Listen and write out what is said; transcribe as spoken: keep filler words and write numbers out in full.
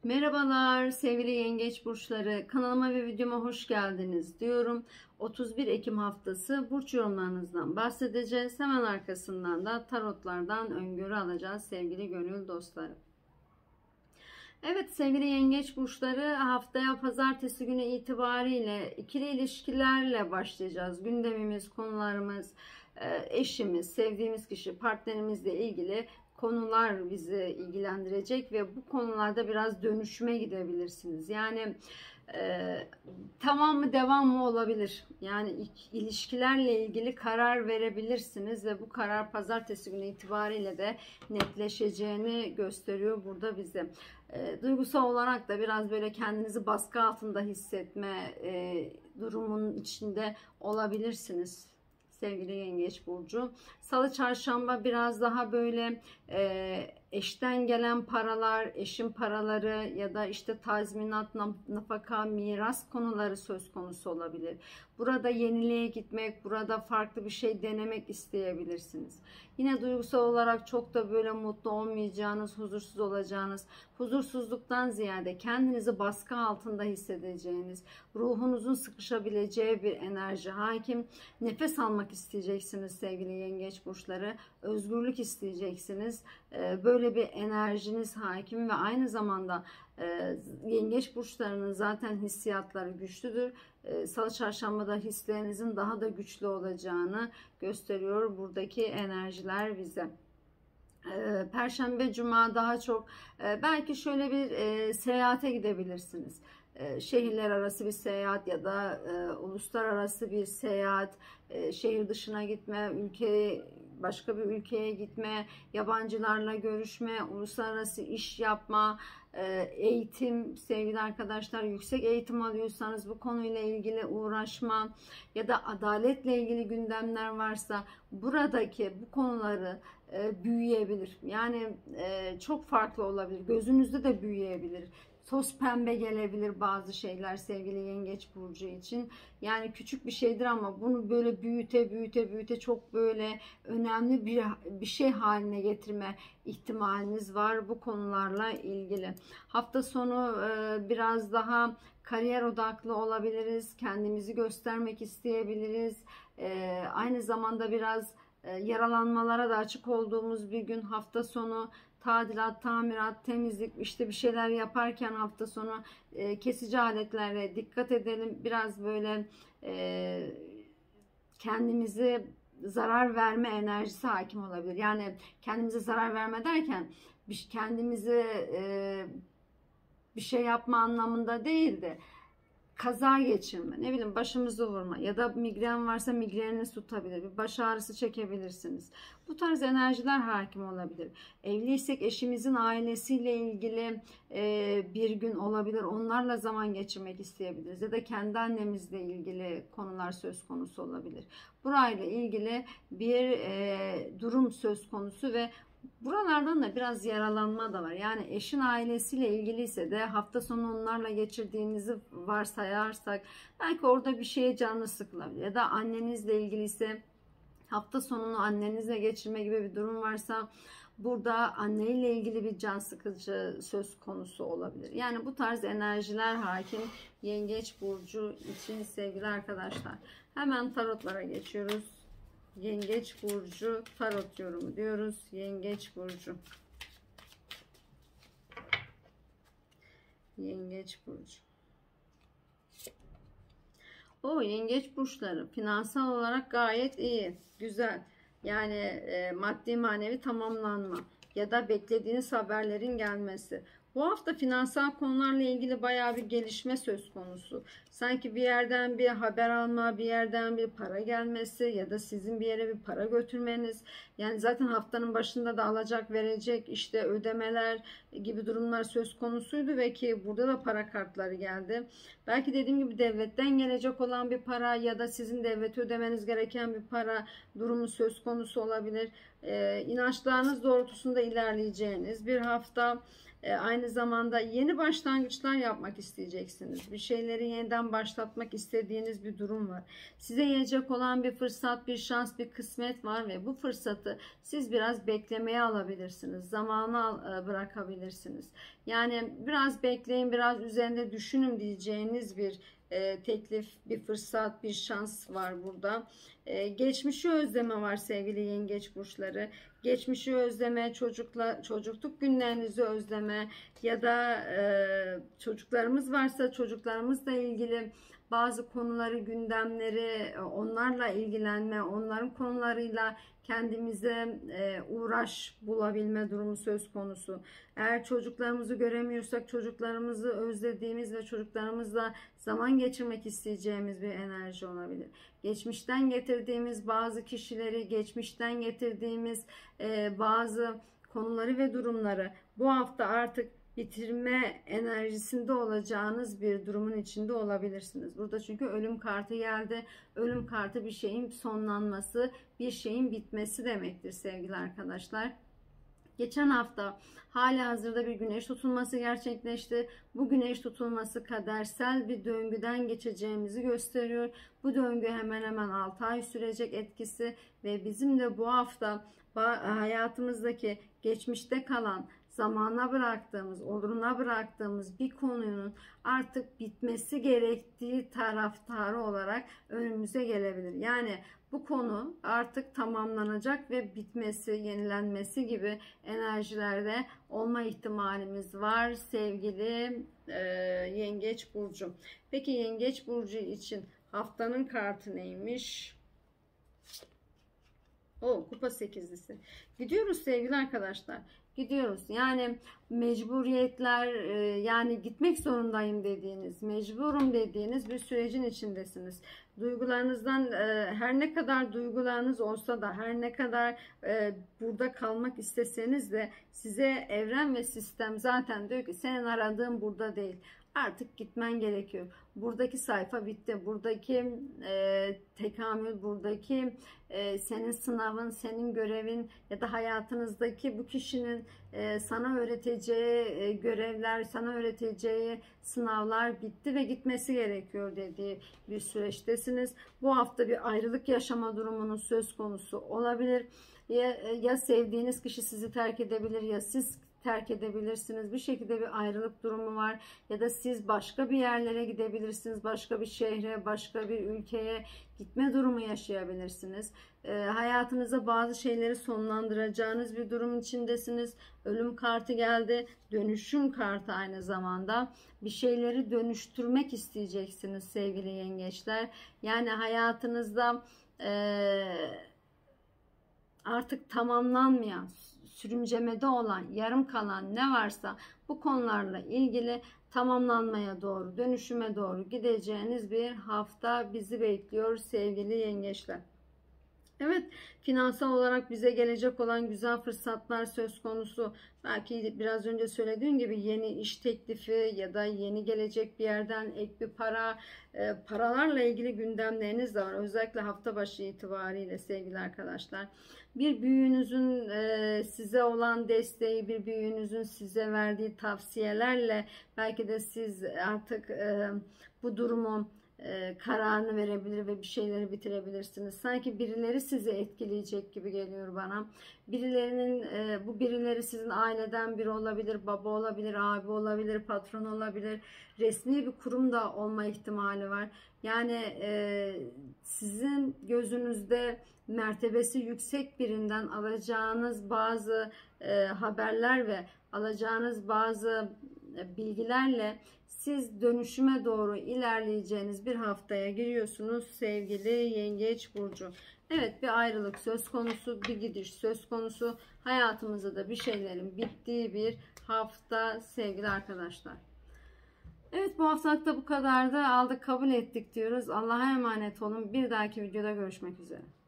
Merhabalar sevgili yengeç burçları, kanalıma ve videoma hoş geldiniz diyorum. otuz bir Ekim haftası burç yorumlarınızdan bahsedeceğiz. Hemen arkasından da tarotlardan öngörü alacağız sevgili gönül dostlarım. Evet sevgili yengeç burçları, haftaya pazartesi günü itibariyle ikili ilişkilerle başlayacağız. Gündemimiz, konularımız, eşimiz, sevdiğimiz kişi, partnerimizle ilgili konular bizi ilgilendirecek ve bu konularda biraz dönüşüme gidebilirsiniz. Yani e, tamam mı devam mı olabilir. Yani ilişkilerle ilgili karar verebilirsiniz ve bu karar pazartesi günü itibariyle de netleşeceğini gösteriyor burada bize. E, duygusal olarak da biraz böyle kendinizi baskı altında hissetme e, durumunun içinde olabilirsiniz sevgili yengeç burcu. Salı çarşamba biraz daha böyle e, eşten gelen paralar, eşin paraları ya da işte tazminat, nafaka, miras konuları söz konusu olabilir. Burada yeniliğe gitmek, burada farklı bir şey denemek isteyebilirsiniz. Yine duygusal olarak çok da böyle mutlu olmayacağınız, huzursuz olacağınız, huzursuzluktan ziyade kendinizi baskı altında hissedeceğiniz, ruhunuzun sıkışabileceği bir enerji hakim. Nefes almak isteyeceksiniz sevgili yengeç burçları. Özgürlük isteyeceksiniz. Böyle bir enerjiniz hakim ve aynı zamanda yengeç burçlarının zaten hissiyatları güçlüdür. Salı çarşambada hislerinizin daha da güçlü olacağını gösteriyor buradaki enerjiler bize. Perşembe, cuma daha çok belki şöyle bir seyahate gidebilirsiniz. Şehirler arası bir seyahat ya da uluslararası bir seyahat, şehir dışına gitme, ülke başka bir ülkeye gitme, yabancılarla görüşme, uluslararası iş yapma, eğitim sevgili arkadaşlar, yüksek eğitim alıyorsanız bu konuyla ilgili uğraşma ya da adaletle ilgili gündemler varsa buradaki bu konuları büyüyebilir. Yani çok farklı olabilir. Gözünüzde de büyüyebilir. Toz pembe gelebilir bazı şeyler sevgili yengeç burcu için. Yani küçük bir şeydir ama bunu böyle büyüte büyüte büyüte çok böyle önemli bir, bir şey haline getirme ihtimaliniz var bu konularla ilgili. Hafta sonu e, biraz daha kariyer odaklı olabiliriz. Kendimizi göstermek isteyebiliriz. E, aynı zamanda biraz e, yaralanmalara da açık olduğumuz bir gün hafta sonu. Tadilat, tamirat, temizlik, işte bir şeyler yaparken hafta sonu e, kesici aletlere dikkat edelim. Biraz böyle e, kendimizi zarar verme enerjisi hakim olabilir. Yani kendimize zarar verme derken kendimizi e, bir şey yapma anlamında değil de kaza geçirme, ne bileyim başımızı vurma ya da migren varsa migreniniz tutabilir, bir baş ağrısı çekebilirsiniz. Bu tarz enerjiler hakim olabilir. Evliysek eşimizin ailesiyle ilgili e, bir gün olabilir. Onlarla zaman geçirmek isteyebiliriz ya da kendi annemizle ilgili konular söz konusu olabilir. Burayla ilgili bir e, durum söz konusu ve buralardan da biraz yaralanma da var. Yani eşin ailesiyle ilgiliyse de hafta sonu onlarla geçirdiğinizi varsayarsak belki orada bir şeye canı sıkılabilir. Ya da annenizle ilgiliyse hafta sonunu annenizle geçirme gibi bir durum varsa burada anneyle ilgili bir can sıkıcı söz konusu olabilir. Yani bu tarz enerjiler hakim yengeç burcu için sevgili arkadaşlar. Hemen tarotlara geçiyoruz. Yengeç burcu tarot yorumu diyoruz. Yengeç burcu. Yengeç burcu. O yengeç burçları finansal olarak gayet iyi, güzel. Yani e, maddi manevi tamamlanma ya da beklediğiniz haberlerin gelmesi. Bu hafta finansal konularla ilgili bayağı bir gelişme söz konusu. Sanki bir yerden bir haber alma, bir yerden bir para gelmesi ya da sizin bir yere bir para götürmeniz. Yani zaten haftanın başında da alacak verecek işte ödemeler gibi durumlar söz konusuydu ve ki burada da para kartları geldi. Belki dediğim gibi devletten gelecek olan bir para ya da sizin devlete ödemeniz gereken bir para durumu söz konusu olabilir. Ee, inançlarınız doğrultusunda ilerleyeceğiniz bir hafta. Aynı zamanda yeni başlangıçlar yapmak isteyeceksiniz. Bir şeyleri yeniden başlatmak istediğiniz bir durum var. Size gelecek olan bir fırsat, bir şans, bir kısmet var ve bu fırsatı siz biraz beklemeye alabilirsiniz. Zamana bırakabilirsiniz. Yani biraz bekleyin, biraz üzerinde düşünün diyeceğiniz bir e, teklif, bir fırsat, bir şans var burada. E, geçmişi özleme var sevgili yengeç burçları. Geçmişi özleme, çocukla çocukluk günlerinizi özleme ya da e, çocuklarımız varsa çocuklarımızla ilgili bazı konuları, gündemleri, onlarla ilgilenme, onların konularıyla kendimize e, uğraş bulabilme durumu söz konusu. Eğer çocuklarımızı göremiyorsak çocuklarımızı özlediğimiz ve çocuklarımızla zaman geçirmek isteyeceğimiz bir enerji olabilir. Geçmişten getirdiğimiz bazı kişileri, geçmişten getirdiğimiz e, bazı konuları ve durumları bu hafta artık bitirme enerjisinde olacağınız bir durumun içinde olabilirsiniz. Burada çünkü ölüm kartı geldi. Ölüm kartı bir şeyin sonlanması, bir şeyin bitmesi demektir sevgili arkadaşlar. Geçen hafta hali hazırda bir güneş tutulması gerçekleşti. Bu güneş tutulması kadersel bir döngüden geçeceğimizi gösteriyor. Bu döngü hemen hemen altı ay sürecek etkisi ve bizim de bu hafta hayatımızdaki geçmişte kalan, zamana bıraktığımız, oluruna bıraktığımız bir konunun artık bitmesi gerektiği taraftarı olarak önümüze gelebilir. Yani bu konu artık tamamlanacak ve bitmesi, yenilenmesi gibi enerjilerde olma ihtimalimiz var sevgili e, Yengeç Burcu. Peki Yengeç Burcu için haftanın kartı neymiş? O kupa sekizlisi. Gidiyoruz sevgili arkadaşlar. Gidiyoruz. Yani mecburiyetler, yani gitmek zorundayım dediğiniz, mecburum dediğiniz bir sürecin içindesiniz. Duygularınızdan her ne kadar duygularınız olsa da, her ne kadar burada kalmak isteseniz de size evren ve sistem zaten diyor ki senin aradığın burada değil. Artık gitmen gerekiyor. Buradaki sayfa bitti. Buradaki e, tekamül, buradaki e, senin sınavın, senin görevin ya da hayatınızdaki bu kişinin e, sana öğreteceği e, görevler, sana öğreteceği sınavlar bitti ve gitmesi gerekiyor dediği bir süreçtesiniz. Bu hafta bir ayrılık yaşama durumunun söz konusu olabilir. Ya, ya sevdiğiniz kişi sizi terk edebilir ya siz terk edebilirsiniz. Bir şekilde bir ayrılık durumu var ya da siz başka bir yerlere gidebilirsiniz. Başka bir şehre, başka bir ülkeye gitme durumu yaşayabilirsiniz. E, hayatınıza bazı şeyleri sonlandıracağınız bir durum içindesiniz. Ölüm kartı geldi. Dönüşüm kartı aynı zamanda. Bir şeyleri dönüştürmek isteyeceksiniz sevgili yengeçler. Yani hayatınızda eee artık tamamlanmayan, sürüncemede olan, yarım kalan ne varsa bu konularla ilgili tamamlanmaya doğru, dönüşüme doğru gideceğiniz bir hafta bizi bekliyor sevgili yengeçler. Evet, finansal olarak bize gelecek olan güzel fırsatlar söz konusu. Belki biraz önce söylediğim gibi yeni iş teklifi ya da yeni gelecek bir yerden ek bir para, e, paralarla ilgili gündemleriniz de var. Özellikle hafta başı itibariyle sevgili arkadaşlar. Bir büyüğünüzün e, size olan desteği, bir büyüğünüzün size verdiği tavsiyelerle belki de siz artık e, bu durumu E, kararını verebilir ve bir şeyleri bitirebilirsiniz. Sanki birileri sizi etkileyecek gibi geliyor bana. Birilerinin e, bu birileri sizin aileden biri olabilir, baba olabilir, abi olabilir, patron olabilir. Resmi bir kurum da olma ihtimali var. Yani e, sizin gözünüzde mertebesi yüksek birinden alacağınız bazı e, haberler ve alacağınız bazı bilgilerle siz dönüşüme doğru ilerleyeceğiniz bir haftaya giriyorsunuz sevgili Yengeç Burcu. Evet, bir ayrılık söz konusu, bir gidiş söz konusu. Hayatımızda da bir şeylerin bittiği bir hafta sevgili arkadaşlar. Evet, bu haftalık da bu kadardı. Aldık kabul ettik diyoruz. Allah'a emanet olun. Bir dahaki videoda görüşmek üzere.